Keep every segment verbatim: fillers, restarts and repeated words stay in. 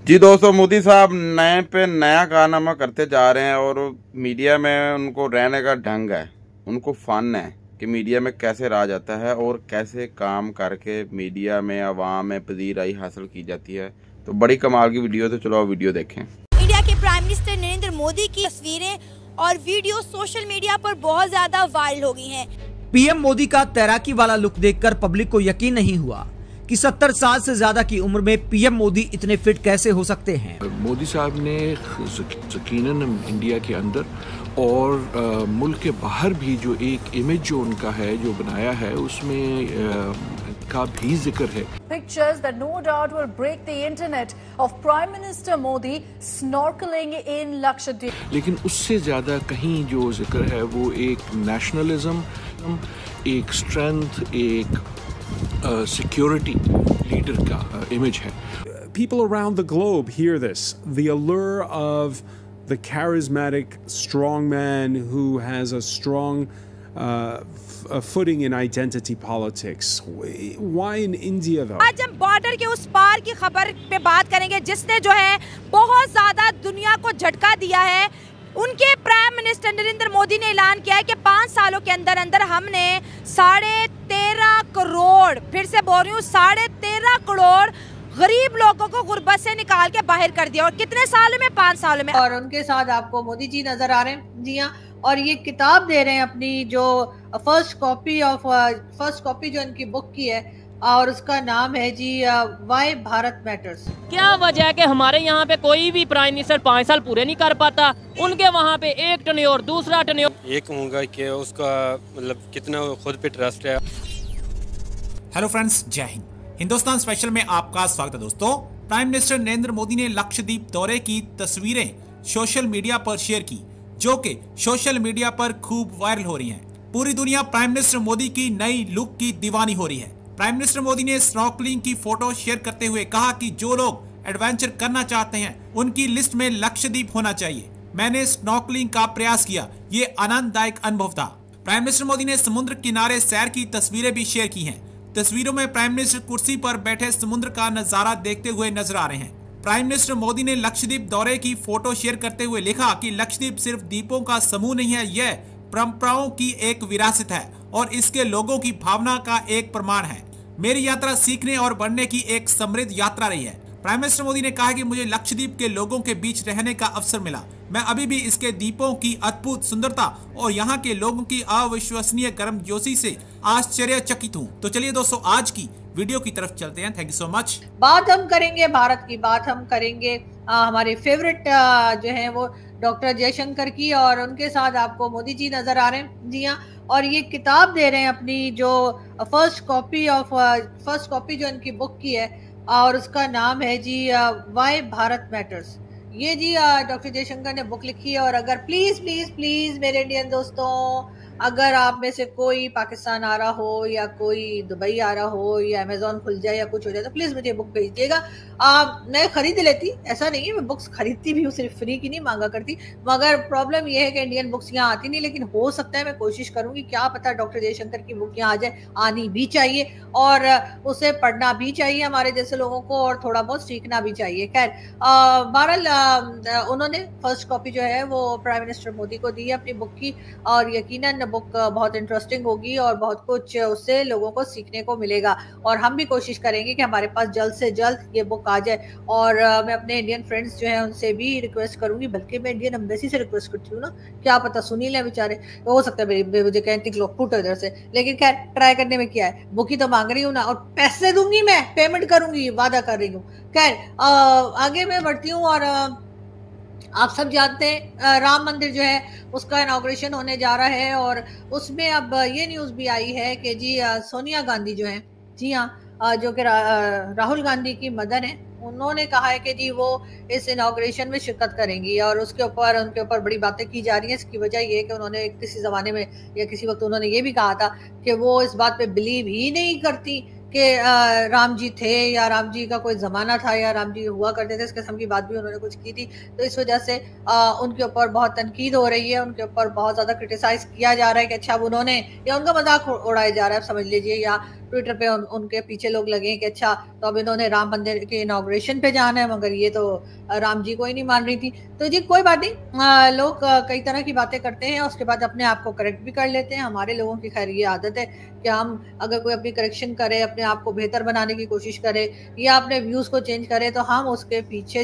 जी दोस्तों, मोदी साहब नए पे नया कारनामा करते जा रहे हैं और मीडिया में उनको रहने का ढंग है, उनको फन है कि मीडिया में कैसे राज आता है और कैसे काम करके मीडिया में आवाम में पजीराई हासिल की जाती है। तो बड़ी कमाल की वीडियो, तो चलो वीडियो देखें। इंडिया के प्राइम मिनिस्टर नरेंद्र मोदी की तस्वीरें और वीडियो सोशल मीडिया पर बहुत ज्यादा वायरल हो गई हैं। पीएम मोदी का तैराकी वाला लुक देखकर पब्लिक को यकीन नहीं हुआ कि सत्तर साल से ज्यादा की उम्र में पीएम मोदी इतने फिट कैसे हो सकते हैं। मोदी साहब ने यकीनन इंडिया के अंदर और आ, मुल्क के बाहर भी जो एक इमेज जो उनका है जो बनाया है उसमें आ, का भी जिक्र है। Pictures that no doubt will break the internet of Prime Minister Modi snorkeling in Lakshadweep. लेकिन उससे ज्यादा कहीं जो जिक्र है वो एक नेशनलिज्म, एक स्ट्रेंथ, एक सिक्योरिटी लीडर का इमेज है। People around the globe hear this, the allure of the charismatic strong man who has a strong uh, a footing in identity politics. Why in India though? आज हम border के उस पार की खबर पे बात करेंगे जिसने जो है बहुत ज्यादा दुनिया को झटका दिया है। उनके प्राइम मिनिस्टर नरेंद्र मोदी ने ऐलान किया है कि पाँच सालों के अंदर अंदर हमने साढ़े तेरह करोड़, फिर से बोल रही हूँ, साढ़े तेरह करोड़ गरीब लोगों को गुर्बत से निकाल के बाहर कर दिया। और कितने सालों में? पाँच सालों में। और उनके साथ आपको मोदी जी नजर आ रहे हैं। जी हाँ, और ये किताब दे रहे हैं अपनी जो first copy of first copy जो इनकी बुक की है और उसका नाम है जी वाई भारत मैटर्स। क्या वजह है कि हमारे यहाँ पे कोई भी प्राइम मिनिस्टर पाँच साल पूरे नहीं कर पाता, उनके वहाँ पे एक टर्न्योर दूसरा टर्न्योर। ये कहूँगा कि उसका मतलब कितना खुद पे ट्रस्ट है। हेलो फ्रेंड्स, जय हिंद। हिंदुस्तान स्पेशल में आपका स्वागत है। दोस्तों, प्राइम मिनिस्टर नरेंद्र मोदी ने लक्षद्वीप दौरे की तस्वीरें सोशल मीडिया पर शेयर की, जो कि सोशल मीडिया पर खूब वायरल हो रही हैं। पूरी दुनिया प्राइम मिनिस्टर मोदी की नई लुक की दीवानी हो रही है। प्राइम मिनिस्टर मोदी ने स्नॉर्कलिंग की फोटो शेयर करते हुए कहा कि जो लोग एडवेंचर करना चाहते हैं उनकी लिस्ट में लक्षद्वीप होना चाहिए। मैंने स्नॉर्कलिंग का प्रयास किया, ये आनंददायक अनुभव था। प्राइम मिनिस्टर मोदी ने समुद्र किनारे सैर की तस्वीरें भी शेयर की हैं। तस्वीरों में प्राइम मिनिस्टर कुर्सी पर बैठे समुद्र का नजारा देखते हुए नजर आ रहे हैं। प्राइम मिनिस्टर मोदी ने लक्षद्वीप दौरे की फोटो शेयर करते हुए लिखा कि लक्षद्वीप सिर्फ द्वीपों का समूह नहीं है, यह परंपराओं की एक विरासत है और इसके लोगों की भावना का एक प्रमाण है। मेरी यात्रा सीखने और बढ़ने की एक समृद्ध यात्रा रही है। प्राइम मिनिस्टर मोदी ने कहा कि मुझे लक्षद्वीप के लोगों के बीच रहने का अवसर मिला। मैं अभी भी इसके द्वीपों की अद्भुत सुंदरता और यहाँ के लोगों की अविश्वसनीय गर्मजोशी से आश्चर्यचकित हूँ। तो चलिए दोस्तों, आज की वीडियो की तरफ चलते हैं। Thank you so much. बात हम करेंगे भारत की, बात हम करेंगे आ, हमारे फेवरेट आ, जो है वो डॉक्टर जयशंकर की, और उनके साथ आपको मोदी जी नजर आ रहे हैं। जी हाँ, और ये किताब दे रहे हैं अपनी जो first copy of first copy जो इनकी बुक की है और उसका नाम है जी वाई भारत मैटर्स। ये जी डॉक्टर जयशंकर ने बुक लिखी है। और अगर प्लीज प्लीज प्लीज मेरे इंडियन दोस्तों, अगर आप में से कोई पाकिस्तान आ रहा हो या कोई दुबई आ रहा हो या अमेजोन खुल जाए या कुछ हो जाए तो प्लीज मुझे बुक भेज दिएगा। आप मैं खरीद लेती, ऐसा नहीं है, मैं बुक्स खरीदती भी हूँ, सिर्फ फ्री की नहीं मांगा करती। मगर प्रॉब्लम यह है कि इंडियन बुक्स यहाँ आती नहीं, लेकिन हो सकता है मैं कोशिश करूंगी, क्या पता डॉक्टर जयशंकर की बुक यहाँ आ जाए। आनी भी चाहिए और उसे पढ़ना भी चाहिए हमारे जैसे लोगों को, और थोड़ा बहुत सीखना भी चाहिए। खैर, बहरहाल उन्होंने फर्स्ट कॉपी जो है वो प्राइम मिनिस्टर मोदी को दी है अपनी बुक की, और यकीनन बुक बहुत इंटरेस्टिंग होगी और बहुत कुछ उससे लोगों को सीखने को मिलेगा। और हम भी कोशिश करेंगे कि हमारे पास जल्द से जल्द ये बुक आ जाए। और uh, मैं अपने इंडियन फ्रेंड्स जो हैं उनसे भी रिक्वेस्ट करूंगी, बल्कि मैं इंडियन एम्बेसी से रिक्वेस्ट करती हूँ ना, क्या पता सुनी लें बेचारे, तो हो सकता है मेरी मुझे कहती लोग फुट इधर से। लेकिन खैर, ट्राई करने में क्या है, बुक ही तो मांग रही हूँ ना, और पैसे दूंगी, मैं पेमेंट करूंगी, वादा कर रही हूँ। खैर, आगे मैं बढ़ती हूँ। और uh, आप सब जानते हैं राम मंदिर जो है उसका इनॉग्रेशन होने जा रहा है, और उसमें अब ये न्यूज़ भी आई है कि जी सोनिया गांधी जो है, जी हाँ, जो कि रा, राहुल गांधी की मदर है, उन्होंने कहा है कि जी वो इस इनॉग्रेशन में शिरकत करेंगी। और उसके ऊपर उनके ऊपर बड़ी बातें की जा रही हैं। इसकी वजह ये है कि उन्होंने किसी ज़माने में या किसी वक्त उन्होंने ये भी कहा था कि वो इस बात पे बिलीव ही नहीं करती कि राम जी थे या राम जी का कोई ज़माना था या राम जी हुआ करते थे। इस किस्म की बात भी उन्होंने कुछ की थी। तो इस वजह से आ, उनके ऊपर बहुत तनकीद हो रही है, उनके ऊपर बहुत ज़्यादा क्रिटिसाइज किया जा रहा है कि अच्छा अब उन्होंने, या उनका मजाक उड़ाया जा रहा है, समझ लीजिए, या ट्विटर पे उन, उनके पीछे लोग लगे कि अच्छा तो अब इन्होंने राम मंदिर के इनॉग्रेशन पे जाना है, मगर ये तो राम जी को ही नहीं मान रही थी। तो जी कोई बात नहीं, लोग कई तरह की बातें करते हैं, उसके बाद अपने आप को करेक्ट भी कर लेते हैं। हमारे लोगों की खैर ये आदत है कि हम अगर कोई अपनी करेक्शन करे, अपने आप को बेहतर बनाने की कोशिश करे या अपने व्यूज को चेंज करे, तो हम उसके पीछे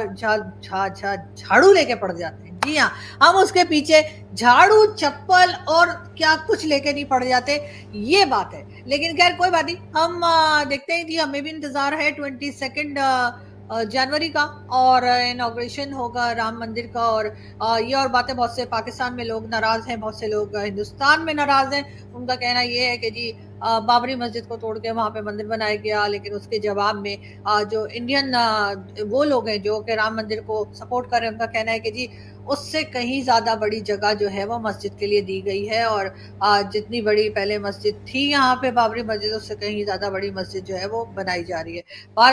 झाड़ू लेके पड़ जाते हैं। जी हाँ, हम उसके पीछे झाड़ू, चप्पल और क्या कुछ लेके नहीं पड़ जाते, ये बात है। लेकिन खैर कोई बात नहीं, हम देखते हैं कि हमें भी इंतजार है ट्वेंटी सेकेंड जनवरी का, और इनॉग्रेशन होगा राम मंदिर का। और ये और बातें, बहुत से पाकिस्तान में लोग नाराज हैं, बहुत से लोग हिंदुस्तान में नाराज हैं। उनका कहना ये है कि जी बाबरी मस्जिद को तोड़ के वहाँ पे मंदिर बनाया गया, लेकिन उसके जवाब में जो इंडियन वो लोग हैं जो कि राम मंदिर को सपोर्ट कर रहे हैं, उनका कहना है कि जी उससे कहीं ज्यादा बड़ी जगह जो है वो मस्जिद के लिए दी गई है, और जितनी बड़ी पहले मस्जिद थी यहाँ पे बाबरी मस्जिद, उससे कहीं ज्यादा बड़ी मस्जिद जो है वो बनाई जा रही है।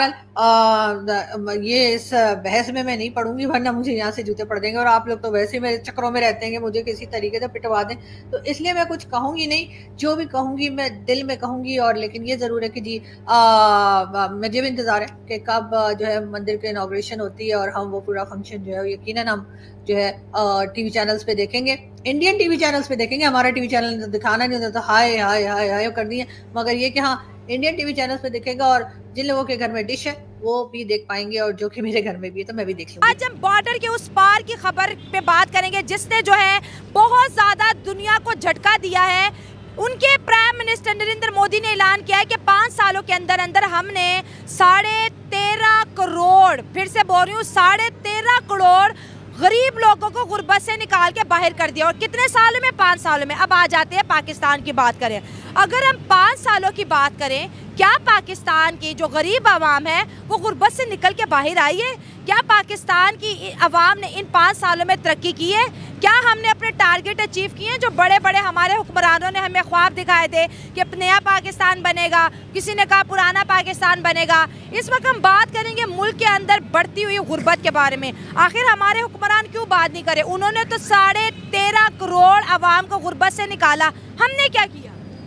बहरहाल ये इस बहस में मैं नहीं पढ़ूंगी, वरना मुझे यहाँ से जूते पड़ देंगे, और आप लोग तो वैसे ही मेरे चक्रों में रहते हैं कि मुझे किसी तरीके से पिटवा दें, तो इसलिए मैं कुछ कहूंगी नहीं। जो भी कहूंगी मैं दिल में कहूंगी। और लेकिन ये जरूर है कि जी मुझे भी इंतजार है कि कब जो है मंदिर की इनॉग्रेशन होती है, और हम वो पूरा फंक्शन जो है यकीनन हम जो है टीवी चैनल्स पे देखेंगे, इंडियन टीवी चैनल्स पे देखेंगे। हमारा टीवी चैनल दिखाना नहीं होता तो हाय हाय हाय हाय कर दिए, मगर ये कि हाँ इंडियन टीवी चैनल्स पे देखेगा, और जिन लोगों के घर में डिश है वो भी देख पाएंगे, और जो कि मेरे घर में भी है तो मैं भी देख लूंगी। आज हम बॉर्डर के उस पार की खबर पे बात करेंगे जिसने जो है बहुत ज्यादा दुनिया को झटका दिया है। उनके प्राइम मिनिस्टर नरेंद्र मोदी ने ऐलान किया है कि पाँच सालों के अंदर अंदर हमने साढ़े तेरह करोड़, फिर से बोल रही हूँ, साढ़े तेरह करोड़ गरीब लोगों को गुर्बत से निकाल के बाहर कर दिया। और कितने सालों में? पाँच सालों में। अब आ जाते हैं पाकिस्तान की बात करें। अगर हम पाँच सालों की बात करें, क्या पाकिस्तान की जो गरीब आवाम है वो गुर्बत से निकल के बाहर आई है? क्या पाकिस्तान की आवाम ने इन पाँच सालों में तरक्की की है? क्या हमने अपने टारगेट अचीव किए हैं जो बड़े बड़े हमारे हुक्मरानों ने हमें ख्वाब दिखाए थे कि नया पाकिस्तान बनेगा, किसी ने कहा पुराना पाकिस्तान बनेगा। इस वक्त हम बात करेंगे मुल्क के अंदर बढ़ती हुई गुर्बत के बारे में। आखिर हमारे हुक्मरान क्यों बात नहीं करे? उन्होंने तो साढ़े तेरह करोड़ आवाम को गुर्बत से निकाला, हमने क्या किया?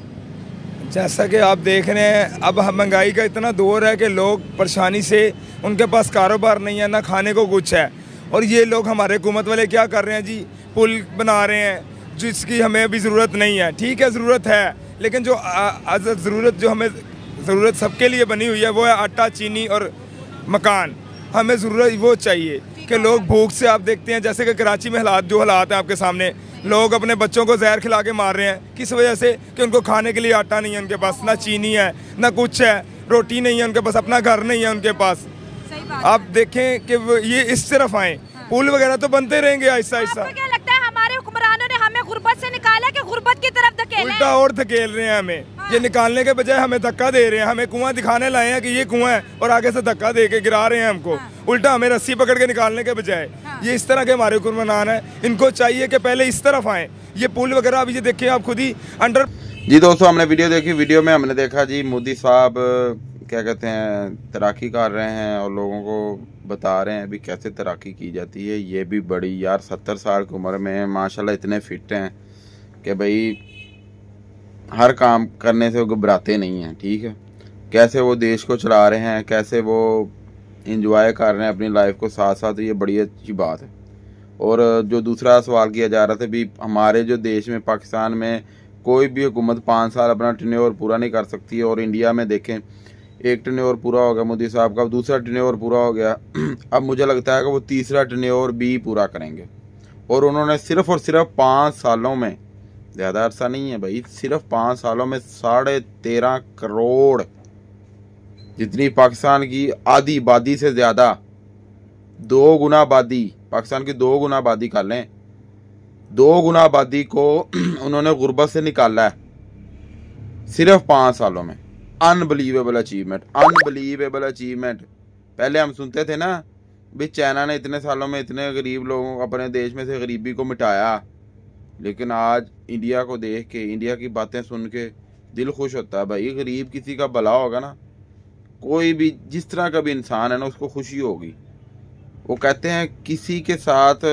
जैसा कि आप देख रहे हैं, अब महंगाई का इतना दौर है कि लोग परेशानी से, उनके पास कारोबार नहीं है, ना खाने को कुछ है। और ये लोग हमारे हुकूमत वाले क्या कर रहे हैं जी, पुल बना रहे हैं जिसकी हमें अभी ज़रूरत नहीं है। ठीक है, ज़रूरत है, लेकिन जो ज़रूरत जो हमें ज़रूरत सबके लिए बनी हुई है वो है आटा, चीनी और मकान। हमें ज़रूरत वो चाहिए कि लोग भूख से, आप देखते हैं जैसे कि कराची में हालात, जो हालात हैं आपके सामने, लोग अपने बच्चों को जहर खिला के मार रहे हैं। किस वजह से? कि उनको खाने के लिए आटा नहीं है उनके पास, ना चीनी है, ना कुछ है, रोटी नहीं है उनके पास, अपना घर नहीं है उनके पास। आप देखें कि ये इस तरफ आए, पुल वगैरह तो बनते रहेंगे आहिस्ता आहिस्ता। क्या लगता है हमारे हुक्मरानों ने हमें गुर्बत से निकाला कि गुर्बत की तरफ धकेला? उल्टा और धकेल रहे हैं हमें। हाँ। ये निकालने के बजाय हमें धक्का दे रहे हैं, हमें कुआं दिखाने लाए हैं कि ये कुआं है, और आगे से धक्का दे के गिरा रहे हैं हमको। हाँ। उल्टा हमें रस्सी पकड़ के निकालने के बजाय। हाँ। ये इस तरह के हमारे हुक्मरान हैं, इनको चाहिए कि पहले इस तरफ आए। ये पुल वगैरह अभी ये देखिए आप खुद ही अंडर। जी दोस्तों, हमने वीडियो देखी, वीडियो में हमने देखा जी मोदी साहब क्या कहते हैं तैराकी कर रहे हैं और लोगों को बता रहे हैं अभी कैसे तैराकी की जाती है। ये भी बड़ी यार सत्तर साल की उम्र में माशाल्लाह इतने फिट हैं कि भाई हर काम करने से वो घबराते नहीं हैं। ठीक है, कैसे वो देश को चला रहे हैं, कैसे वो इंजॉय कर रहे हैं अपनी लाइफ को साथ साथ, ये बड़ी अच्छी बात है। और जो दूसरा सवाल किया जा रहा था भी, हमारे जो देश में पाकिस्तान में कोई भी हुकूमत पाँच साल अपना टेन्योर पूरा नहीं कर सकती है। और इंडिया में देखें एक टेन्योर पूरा हो गया मोदी साहब का, दूसरा टेन्योर पूरा हो गया, अब मुझे लगता है कि वो तीसरा टेन्योर भी पूरा करेंगे। और उन्होंने सिर्फ और सिर्फ पाँच सालों में, ज़्यादा अरसा नहीं है भाई, सिर्फ पाँच सालों में साढ़े तेरह करोड़, जितनी पाकिस्तान की आधी आबादी से ज़्यादा, दो गुना आबादी, पाकिस्तान की दो गुना आबादी कर लें, दो गुना आबादी को उन्होंने गुर्बत से निकाला है सिर्फ पाँच सालों में। Unbelievable achievement, unbelievable achievement. पहले हम सुनते थे ना भी चाइना ने इतने सालों में इतने गरीब लोगों को, अपने देश में से गरीबी को मिटाया, लेकिन आज इंडिया को देख के, इंडिया की बातें सुन के दिल खुश होता है। भाई गरीब किसी का भला होगा ना, कोई भी जिस तरह का भी इंसान है ना, उसको खुशी होगी। वो कहते हैं किसी के साथ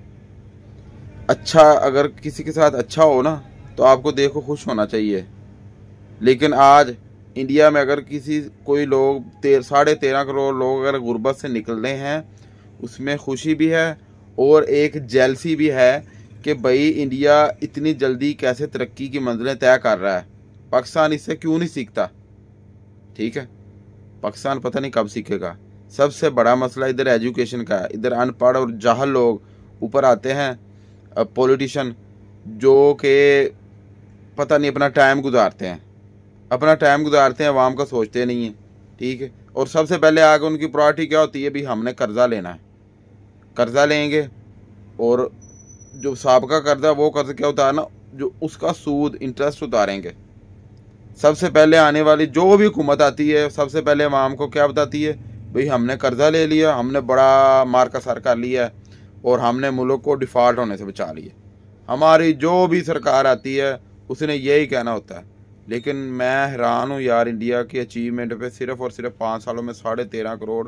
अच्छा, अगर किसी के साथ अच्छा हो ना तो आपको देखो खुश होना चाहिए। लेकिन आज इंडिया में अगर किसी कोई लोग ते, साढ़े तेरह करोड़ लोग अगर गुर्बत से निकल रहे हैं, उसमें खुशी भी है और एक जेलसी भी है कि भाई इंडिया इतनी जल्दी कैसे तरक्की की मंजिलें तय कर रहा है। पाकिस्तान इससे क्यों नहीं सीखता? ठीक है, पाकिस्तान पता नहीं कब सीखेगा। सबसे बड़ा मसला इधर एजुकेशन का है। इधर अनपढ़ और जाहल लोग ऊपर आते हैं, पॉलिटिशियन, जो कि पता नहीं अपना टाइम गुजारते हैं अपना टाइम गुजारते हैं अवाम का सोचते नहीं हैं। ठीक है, और सबसे पहले आगे उनकी प्रायोरिटी क्या होती है? भी हमने कर्जा लेना है, कर्जा लेंगे और जो साबका कर्जा, वो कर्जा क्या होता है ना, जो उसका सूद इंटरेस्ट उतारेंगे। सबसे पहले आने वाली जो भी हुकूमत आती है, सबसे पहले अवाम को क्या बताती है? भाई हमने कर्जा ले लिया, हमने बड़ा मार का सर कर लिया और हमने मुल्क को डिफ़ॉल्ट होने से बचा लिया। हमारी जो भी सरकार आती है उसने यही कहना होता है। लेकिन मैं हैरान हूँ यार, इंडिया की अचीवमेंट पे सिर्फ और सिर्फ पाँच सालों में साढ़े तेरह करोड़।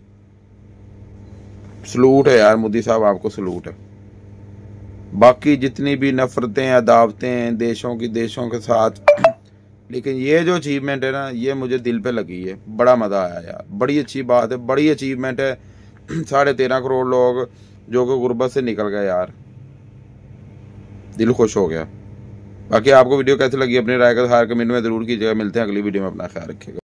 सलूट है यार मोदी साहब, आपको सलूट है। बाकी जितनी भी नफरतें अदावतें हैं देशों की देशों के साथ, लेकिन ये जो अचीवमेंट है ना, ये मुझे दिल पे लगी है। बड़ा मज़ा आया यार, बड़ी अच्छी बात है, बड़ी अचीवमेंट है। साढ़े तेरह करोड़ लोग जो कि गुर्बत से निकल गए यार, दिल खुश हो गया। बाकी आपको वीडियो कैसी लगी अपनी राय का हार कमेंट में ज़रूर कीजिएगा। मिलते हैं अगली वीडियो में, अपना ख्याल रखिएगा।